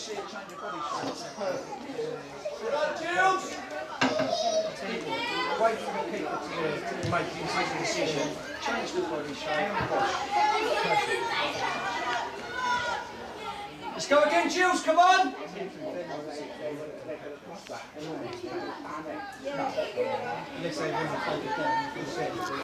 see a change of body shape. It's perfect. Jules! Wait for the keeper to make a decision, change the body shape, wash. Let's go again, Jules, come on! Unless they want to take it down.